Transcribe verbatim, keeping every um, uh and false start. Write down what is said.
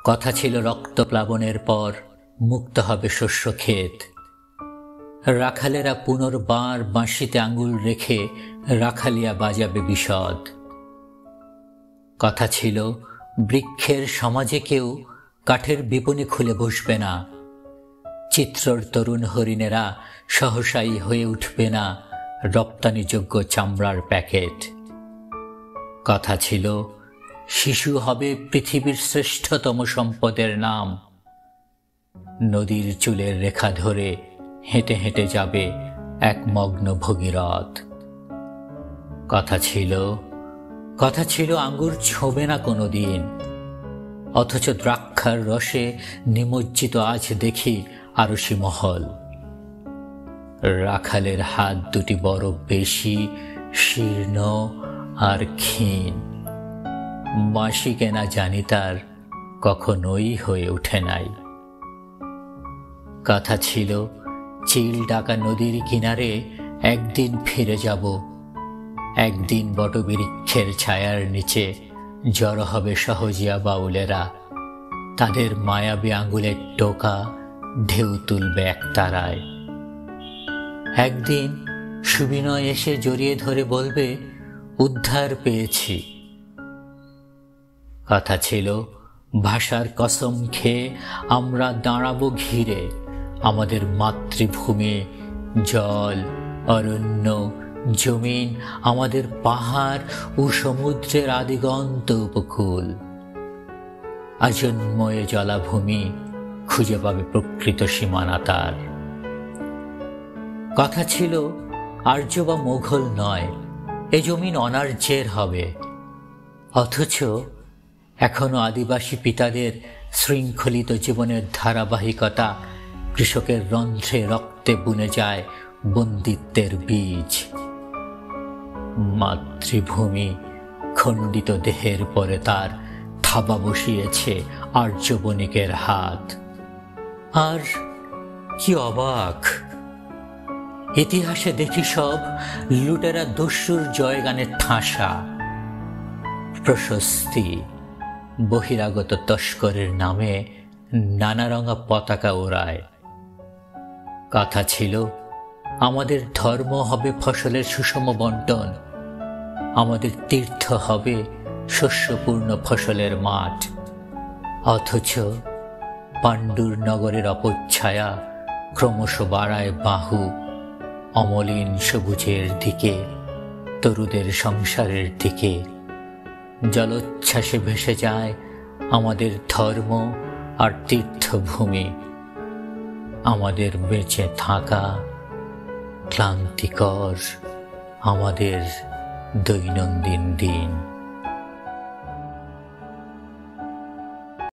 কথা ছিল রক্তপ্লাবনের পর মুক্ত হবে শস্য ক্ষেত। রাখালেরা পুনর্বার বাঁশিতে আঙুল রেখে রাখালিয়া বাজাবে বিশদ। কথা ছিল বৃক্ষের সমাজে কেউ কাঠের বিপণী খুলে বসবে না, চিত্রর তরুণ হরিণেরা সহসাই হয়ে উঠবে না রপ্তানিযোগ্য চামড়ার প্যাকেট। কথা ছিল শিশু হবে পৃথিবীর শ্রেষ্ঠতম সম্পদের নাম। নদীর চুলের রেখা ধরে হেঁটে হেঁটে যাবে এক মগ্ন ভগীরথ। কথা ছিল কথা ছিল আঙ্গুর ছোঁবে না কোনো দিন, অথচ দ্রাক্ষার রসে নিমজ্জিত আজ দেখি আরশি মহল। রাখালের হাত দুটি বড় বেশি শীর্ণ আর ক্ষীণ, বাঁশি কেনা জানি তার কখনোই হয়ে ওঠে নাই। কথা ছিল চিল ডাকা নদীর কিনারে একদিন ফিরে যাব, একদিন বটবৃক্ষের ছায়ার নিচে জড়ো হবে সহজিয়া বাউলেরা, তাদের মায়াবী আঙ্গুলের টোকা ঢেউ তুলবে একতারায়। একদিন সুবিনয় এসে জড়িয়ে ধরে বলবে উদ্ধার পেয়েছি। কথা ছিল ভাষার কসম খেয়ে আমরা দাঁড়াবো ঘিরে আমাদের মাতৃভূমি, জল, অরণ্য, জমিন, আমাদের পাহাড় ও সমুদ্রের আদিগন্ত উপকূল। আজন্ময়ে জলাভূমি খুঁজে পাবে প্রকৃত সীমানা তার। কথা ছিল আর্য বা মোঘল নয়, এ জমিন অনার্যের হবে। অথচ এখনো আদিবাসী পিতাদের শৃঙ্খলিত জীবনের ধারাবাহিকতা কৃষকের রন্ধ্রে রক্তে বুনে যায় বন্দিত্বের বীজ। মাতৃভূমি খণ্ডিত দেহের পরে তার থাবা বসিয়েছে আর্য বণিকের হাত। আর কি অবাক, ইতিহাসে দেখি সব লুটেরা দস্যুর জয়গানের ঠাসা। প্রশস্তি বহিরাগত তস্করের নামে নানা রঙা পতাকা ওড়ায়। কথা ছিল আমাদের ধর্ম হবে ফসলের সুষম বন্টন, আমাদের তীর্থ হবে শস্যপূর্ণ ফসলের মাঠ। অথচ পাণ্ডুর নগরের অপচ্ছায়া ক্রমশ বাড়ায় বাহু অমলিন সবুজের দিকে, তরুদের সংসারের দিকে। জলোচ্ছ্বাসে ভেসে যায় আমাদের ধর্ম আর তীর্থভূমি, আমাদের বেঁচে থাকা ক্লান্তিকর আমাদের দৈনন্দিন দিন।